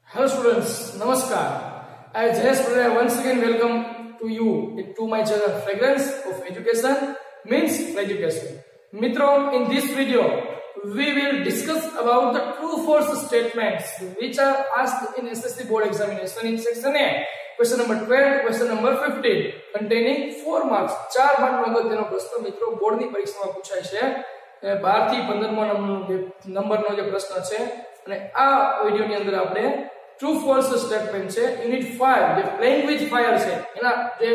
Hello students, Namaskar. I Jayesh Pradaya once again welcome to you to my channel Fragrance of Education means Education. Mitro, in this video we will discuss about the true-false statements which are asked in SSC board examination in section A. Question number 12, question number 15 containing 4 marks. 4 mark નો અગત્યનો પ્રશ્ન મિત્રો બોર્ડની પરીક્ષામાં પૂછાય છે. 12 થી 15 નંબરનો જે પ્રશ્ન છે અને આ વિડિયોની અંદર આપણે ટ્રુ ફોલ્સ સ્ટેટમેન્ટ છે યુનિટ 5 જે પ્લેઇંગ વિથ ફાયર છે એના જે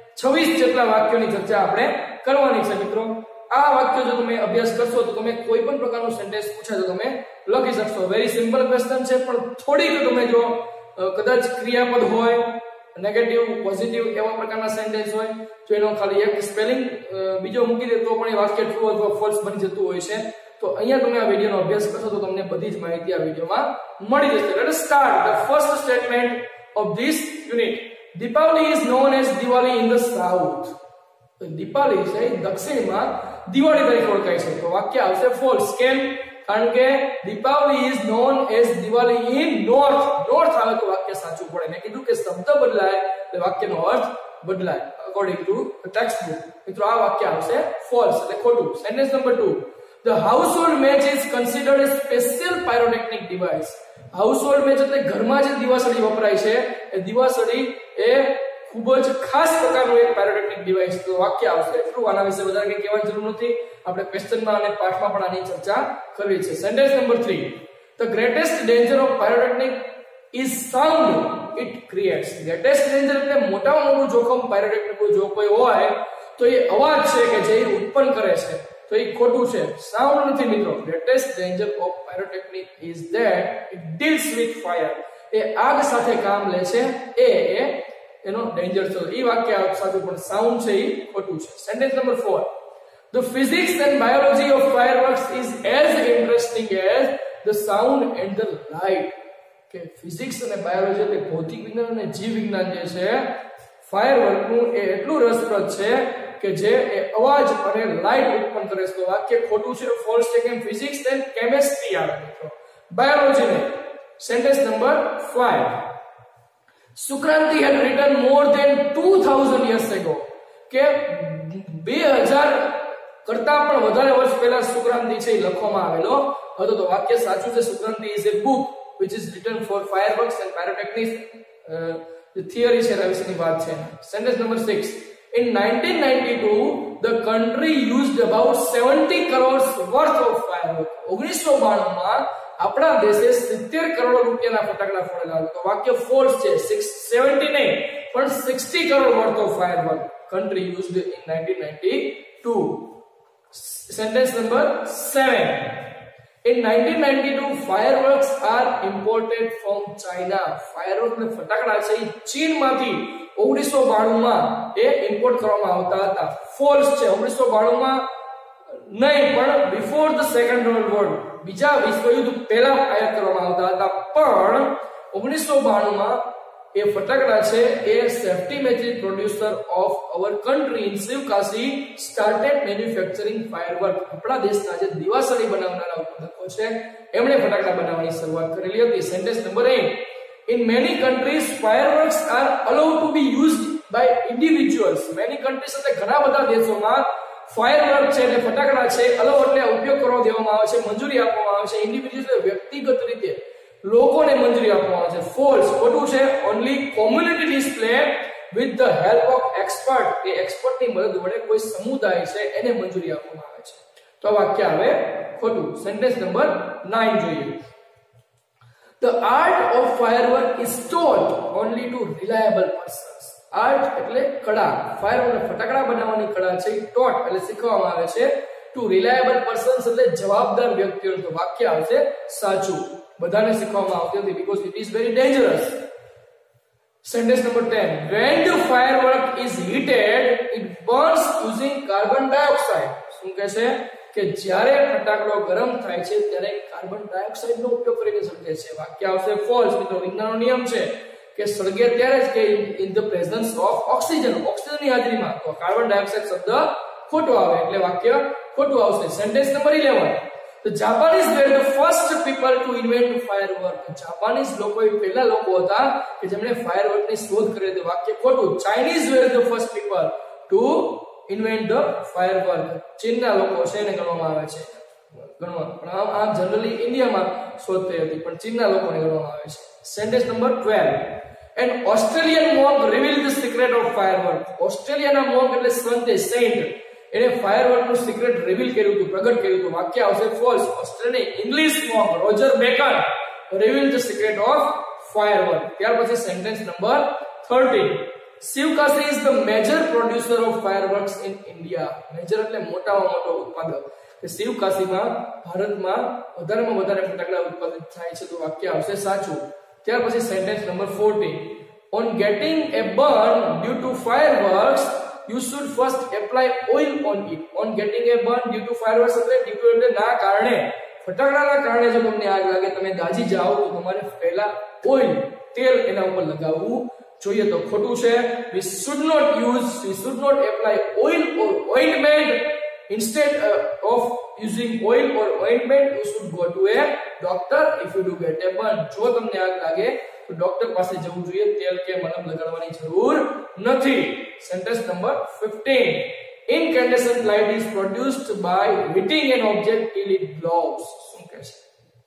26 જેટલા વાક્યોની ચર્ચા આપણે કરવાની છે મિત્રો. આ વાક્યો જો તમે અભ્યાસ કરશો તો તમે કોઈ પણ પ્રકારનું સેન્ટેન્સ પૂછાય તો તમે લખી શકશો. વેરી સિમ્પલ ક્વેશ્ચન છે પણ થોડીક તમે જો કદાચ ક્રિયાપદ હોય નેગેટિવ પોઝિટિવ એવા પ્રકારના સેન્ટેન્સ હોય તો એનો ખાલી એક સ્પેલિંગ બીજો મૂકી દે તો પણ એ વાક્ય ટ્રુ અથવા ફોલ્સ બની જતું હોય છે. તો અહીંયા તમે આ વિડિયોનો અભ્યાસ કરશો તો તમને બધી જ માહિતી આ વિડિયોમાં મળી જશે. Let us start the first statement of this unit. Deepavali is known as Diwali in the south. તો દીપાવલી છે દક્ષિણમાં દિવાળી તરીકે ઓળખાય છે. તો વાક્ય આવશે ફોલ્સ. કેમ? કારણ કે Deepavali is known as Diwali in north. North આવે તો વાક્ય સાચું પડે. મેં કીધું કે શબ્દ બદલાય એટલે વાક્યનો અર્થ બદલાય અકોર્ડિંગ ટુ ટેક્સ્ટ બુક. મિત્રો આ વાક્ય આવશે ફોલ્સ એટલે ખોટું. Sentence number 2. The household match is considered a special pyrotechnic device. Household match એટલે ઘરમાં જે દિવાસળી વપરાય છે એ દિવાસળી એ ખૂબ જ ખાસ પ્રકારનું એક પાયરોટેક્નિક ડિવાઇસ. તો વાક્ય આવશે એટલું. આના વિશે વધારે કંઈ કહેવાની જરૂર નથી. આપણે ક્વેશ્ચનમાં અને પાઠમાં પણ આની ચર્ચા કરવી છે. Sentence number 3. The greatest danger of pyrotechnic is sound it creates. Greatest danger એટલે મોટામાં મોટું જોખમ પાયરોટેક્નિક જો કોઈ હોય તો એ અવાજ છે કે જે ઉત્પન્ન કરે છે. તો એ ખોટું છે. સાઉન્ડ નથી મિત્રો. greatest danger of pyrotechnic is that it deals with fire. એ આગ સાથે કામ લે છે એ એનો ડેન્જર છે. એ વાક્ય સાચું પણ સાઉન્ડ છે એ ખોટું છે. Sentence number 4. The physics and biology of fireworks is as interesting as the sound and the light. કે ફિઝિક્સ અને બાયોલોજી એટલે ભૌતિક વિજ્ઞાન અને જીવ વિજ્ઞાન જે છે ફાયરવર્ક નું એ એટલું રસપ્રદ છે કે જે એ અવાજ અને લાઇટ ઉત્પન્ન કરે છે. તો વાક્ય ખોટું છે. ફોલ્સ છે. કેમ? ફિઝિક્સ એન્ડ કેમિસ્ટ્રી આવે મિત્રો, બાયોલોજી ને. Sentence number 5. Sukranti had written more than 2000 years ago. કે 2000 કરતા પણ વધારે વર્ષ પહેલા સુક્રાંતિ છે એ લખવામાં આવેલો હતો. તો વાક્ય સાચું છે. Sukranti is a book which is written for fireworks and pyrotechnics. The theory છે એના વિશેની વાત છે. Sentence number 6. In 1992, the country used about 70 crores worth of fireworks. 1992 માં આપણા દેશે 70 કરોડ રૂપિયાના ફટાકડા ફોડેલા હતા. તો વાક્ય ફોલ્સ છે. 70 નહીં પણ 60 crore worth of fireworks country used in 1992. Sentence number 7. In 1992, fireworks are imported from China. Fireworks ને ફટાકડા છે એ ચીનમાંથી 1992 માં એ ઇમ્પોર્ટ કરવામાં આવતા હતા. ફોલ્સ છે. 1992 માં નહીં પણ before the second world war બીજા વિશ્વયુદ્ધ પહેલા આયાત કરવામાં આવતા હતા. પણ 1992 માં એ ફટાકડા છે એ safety major producer of our country in Sivakasi started manufacturing firework. આપણા દેશના જે દિવાસળી બનાવનારા ઉત્પાદકો છે એમણે ફટાકડા બનાવવાની શરૂઆત કરેલી હતી. Sentence number 8. In many countries, fireworks are allowed to be used by individuals. Many countries એટલે ઘણા બધા દેશોમાં ફાયરવર્ક છે એટલે ફટાકડા છે અલાઉ એટલે ઉપયોગ કરવા દેવામાં આવે છે, મંજૂરી આપવામાં આવે છે. ઇન્ડિવિડ્યુઅલ એટલે વ્યક્તિગત રીતે લોકોને મંજૂરી આપવામાં આવે છે. ફોલ્સ ખોટું છે. Only community display with the help of expert. કે એક્સપર્ટની મદદ વડે કોઈ સમુદાય છે એને મંજૂરી આપવામાં આવે છે. તો વાક્ય આવે ખોટું. સેન્ટેન્સ નંબર 9 જોઈએ. The art of firework is taught only to reliable persons. Art એટલે કળા. ફાયરવર્ક ફટાકડા બનાવવાની કળા છે એ taught એટલે શીખવવામાં આવે છે to reliable persons એટલે જવાબદાર વ્યક્તિઓ. તો વાક્ય આવશે સાચું. બધાને શીખવવામાં આવતી હતી because it is very dangerous. Sentence number 10. When the firework is heated, it burns using carbon dioxide. શું કહે છે કે જ્યારે ફટાકડો ગરમ થાય છે ત્યારે કાર્બન ડાયોક્સાઇડ નો ઉપયોગ કરીને સળગે છે. વાક્ય આવશે ફોલ્સ. મિત્રો વિજ્ઞાનનો નિયમ છે કે સળગે ત્યારે જ કે in the presence of oxygen. ઓક્સિજનની હાજરીમાં. તો કાર્બન ડાયોક્સાઇડ શબ્દ ખોટો આવે એટલે વાક્ય ખોટું આવશે. Sentence number 11. The Japanese were the first people to invent firework. Japanese લોકો એ પહેલા લોકો હતા કે જેમણે firework ની શોધ કરી હતી. વાક્ય ખોટું. Chinese were the first people to invent the firework. ચીનના લોકો છે એને ગણવામાં આવે છે. ગણવા પણ આ જનરલી ઇન્ડિયામાં શોધ થઈ હતી પણ ચીનના લોકોને ગણવામાં આવે છે. Sentence number 12. An Australian monk revealed the secret of firework. ઓસ્ટ્રેલિયાના monk એટલે સંત સેન્ટ એને ફાયરવર્ક નું સિક્રેટ રિવીલ કર્યું હતું, પ્રગટ કર્યું હતું. વાક્ય આવશે false. Australian English monk Roger Bacon revealed the secret of firework. ત્યાર પછી sentence number 13. Shivkasi is the major producer of fireworks in India. Major એટલે મોટામાં મોટો ઉત્પાદક. કે શિવકાશીમાં ભારતમાં વધારેમાં વધારે ફટાકડા ઉત્પાદિત થાય છે. તો વાક્ય આવશે સાચું. ત્યાર પછી sentence number 14. On getting a burn due to fireworks, you should first apply oil on it. On getting a burn due to fireworks એટલે due to એટલે ના કારણે, ફટાકડાના કારણે જો તમને આગ લાગે, તમે દાજી જાઓ તો તમારે પહેલા ઓઇલ તેલ એના ઉપર લગાવવું જોઈએ. તો ખોટું છે. we should not apply oil or ointment. Instead of using oil or ointment, you should go to a doctor if you do get a burn. જો તમને આગ લાગે તો ડોક્ટર પાસે જવું જોઈએ. તેલ કે મલમ લગાડવાની જરૂર નથી. Sentence number 15. Incandescent light is produced by heating an object till it glows. શું કહે છે?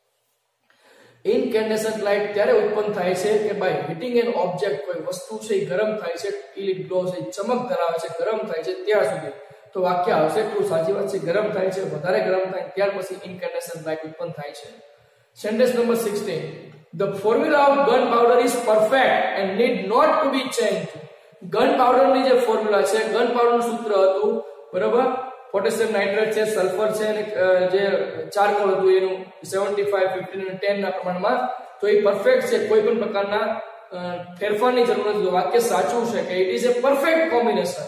Incandescent light ત્યારે ઉત્પન્ન થાય છે કે by heating an object, કોઈ વસ્તુ છે એ ગરમ થાય છે, till it glows, એ ચમક ધરાવે છે, ગરમ થાય છે ત્યાં સુધી. તો વાક્ય આવશે ટ્રુ. સાચી વાત છે. ગરમ થાય છે, વધારે ગરમ થાય ત્યાર પછી incandescent light ઉત્પન્ન થાય છે. Sentence number 16. The formula of gunpowder is perfect and need not to be changed. Gunpowder ની જે ફોર્મ્યુલા છે, ગનપાવડર નું સૂત્ર હતું, બરાબર, પોટેશિયમ નાઇટ્રેટ છે, સલ્ફર છે અને જે ચારકોલ હતું એનું 75, 15 અને 10 ના પ્રમાણમાં. તો એ પરફેક્ટ છે, કોઈ પણ પ્રકારના ફેરફારની જરૂર નથી. વાક્ય સાચું છે કે it is a perfect combination.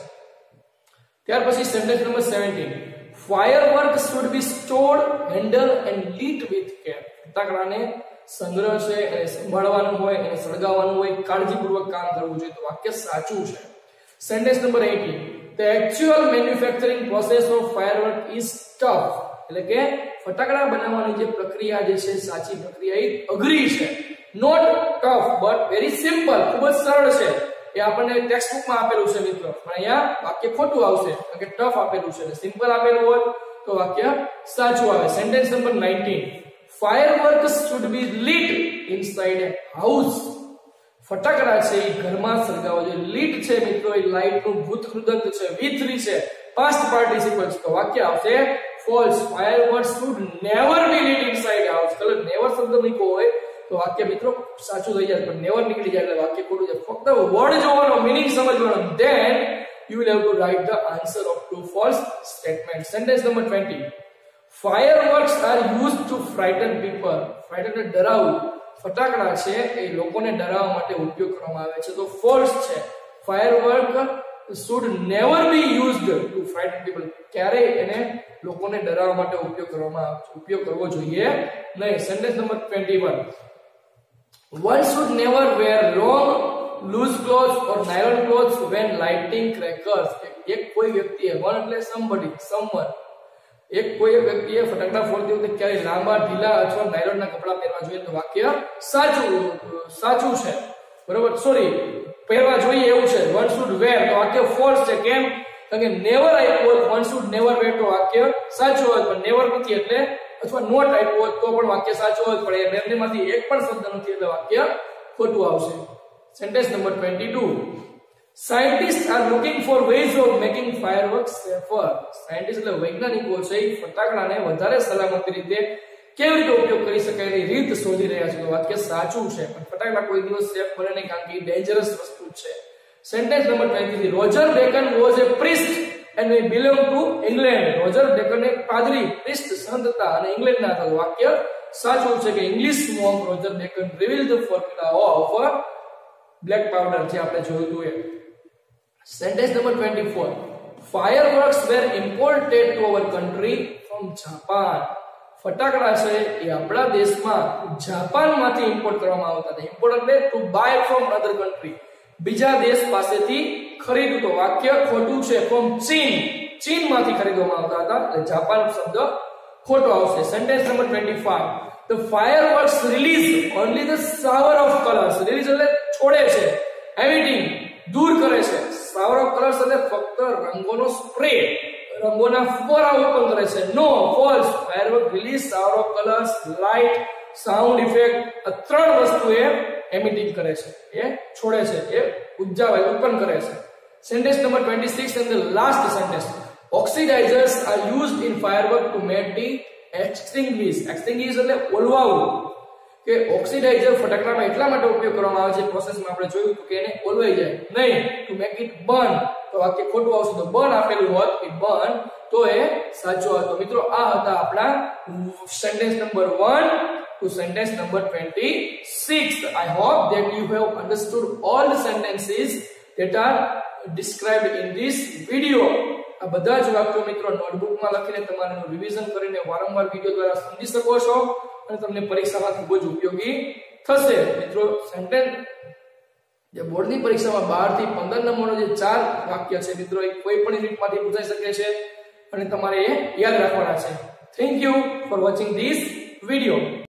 ત્યાર પછી sentence number 17. Firework should be stored, handled and lit with care. ફટાકડાને સંગ્રહ છે એને સંભાળવાનું હોય, એને સળગાવવાનું હોય, કાળજીપૂર્વક કામ કરવું જોઈએ. તો વાક્ય સાચું છે. Sentence number 18. The actual manufacturing process of firework is tough. એટલે કે ફટાકડા બનાવવાની જે પ્રક્રિયા જે છે, સાચી પ્રક્રિયા એ અઘરી છે. Not tough but very simple. ખૂબ જ સરળ છે. એ આપણને ટેક્સ્ટ બુકમાં આપેલું છે મિત્રો, પણ અહીંયા વાક્ય ખોટું આવશે કારણ કે ટફ આપેલું છે. સિમ્પલ આપેલું હોય તો વાક્ય સાચું આવે. Sentence number 19. Fireworks should be lit inside a house. ફટાકડા છે એ ઘરમાં સળગાવવા જોઈએ. lit છે મિત્રો એ લાઇટ નું ભૂતકૃદંત છે, V3 છે, past participle છે. તો વાક્ય આવશે false. Fireworks should never be lit inside a house. Colour never શબ્દ મૂક્યો હોય તો વાક્ય મિત્રો સાચું થઈ જાય, પણ never નીકળી જાય એટલે વાક્ય ખોટું છે. ફક્ત વર્ડ જોવાનો, મીનિંગ સમજવાનો, then you will have to write the answer of true false statement. Sentence number 20. Fireworks are used to frighten people. Frighten એટલે ડરાવવું. ફટાકડા છે એ લોકોને ડરાવવા માટે ઉપયોગ કરવામાં આવે છે. તો false છે. Firework should never be used to frighten people. ક્યારે એને લોકોને ડરાવવા માટે ઉપયોગ કરવો જોઈએ નહીં. Sentence number 21. One should never wear long loose clothes or nylon clothes when lighting crackers. એક કોઈ વ્યક્તિએ, one એટલે somebody, someone, એક કોઈ વ્યક્તિએ ફટાકડા ફોડતી વખતે ક્યારે લાંબા, ઢીલા અથવા નાયલોનના કપડા પહેરવા જોઈએ. તો વાક્ય સાચું છે, બરોબર. સોરી, પહેરવા જોઈએ એવું છે. one should wear તો વાક્ય false છે. કેમ? કારણ કે never આપ્યો હોય, one should never wear તો વાક્ય સાચું હોય, પણ never નથી એટલે અથવા નોટ આપ્યો હોય તો પણ વાક્ય સાચું હોય, પણ એ બંનેમાંથી એક પણ શબ્દ નથી એટલે વાક્ય ખોટું આવશે. Sentence number 22. Scientists are looking for ways of making fireworks safer. Scientists એટલે વૈજ્ઞાનિકો છે એ ફટાકડાને વધારે સલામતી રીતે કેવી રીતે ઉપયોગ કરી શકાય એની રીત શોધી રહ્યા છે. તો વાક્ય સાચું છે, પણ ફટાકડા કોઈ દિવસ સેફ બને નહીં કારણ કે એ ડેન્જરસ વસ્તુ છે. Sentence number 23. Roger Bacon was a priest and he belonged to England. Roger Bacon એક પાદરી, પ્રિસ્ટ, સંત હતા અને ઇંગ્લેન્ડના હતા. વાક્ય સાચું છે કે English monk Roger Bacon revealed the formula of black powder જે આપણે જોયું હતું એ. Sentence number 24. Fireworks were imported to our country from Japan. ફટાકડા છે એ આપણા દેશમાં જાપાનમાંથી ઇમ્પોર્ટ કરવામાં આવતા હતા. ઇમ્પોર્ટ એટલે to buy from other country, બીજા દેશ પાસેથી ખરીદવું. તો વાક્ય ખોટું છે. from ચીનમાંથી ખરીદવામાં આવતા હતા એટલે જાપાન શબ્દ ખોટું આવશે. Sentence number 25. The fireworks release only the shower of colors. Release એટલે છોડે છે, emitting દૂર કરે છે. shower of colors એટલે ફક્ત રંગોનો સ્પ્રે, રંગોના ફુવારા ઉત્પન્ન કરે છે. નો, false. firework release shower of colors, light, sound effect. આ ત્રણ વસ્તુ એ emitting કરે છે, એ છોડે છે, એ ઉર્જા ઉત્પન્ન કરે છે. Sentence number 26 and the last sentence. Oxidizers are used in firework to make the extinguish. Extinguish એટલે ઓલવાવું. કે ઓક્સિડાઇઝર ફટાકડામાં એટલા માટે ઉપયોગ કરવામાં આવે છે, પ્રોસેસમાં આપણે જોયું કે એને ઓલવાઈ જાય નહીં, ટુ મેક ઇટ બર્ન. તો વાક્ય ખોટું આવશે, તો બર્ન આપેલું હોત કે બર્ન, તો એ સાચું હતો. મિત્રો આ હતા આપણા sentence number 1 to sentence number 26. I hope that you have understood all the sentences that are described in this video. આ બધા જ વાક્યો મિત્રો નોટબુકમાં લખીને તમારે રિવિઝન કરીને વારંવાર વિડિયો દ્વારા સમજી શકો છો અને તમને પરીક્ષામાં ખૂબ જ ઉપયોગી થશે. મિત્રો સેન્ટેન્સ જે બોર્ડની પરીક્ષામાં 12 થી 15 નંબરનો જે 4 વાક્ય છે મિત્રો, એ કોઈ પણ યુનિટમાંથી પૂછાઈ શકે છે અને તમારે એ યાદ રાખવાના છે. Thank you for watching this video.